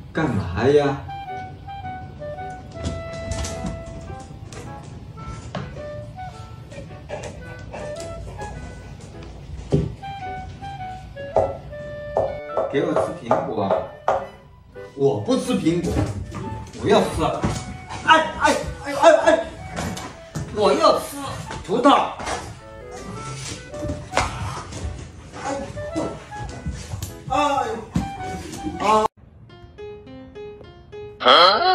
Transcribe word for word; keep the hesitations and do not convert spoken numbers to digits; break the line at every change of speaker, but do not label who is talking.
干嘛呀？给我吃苹果，我不吃苹果，我要吃，哎哎哎哎哎，我要吃葡萄。 哎呦！啊！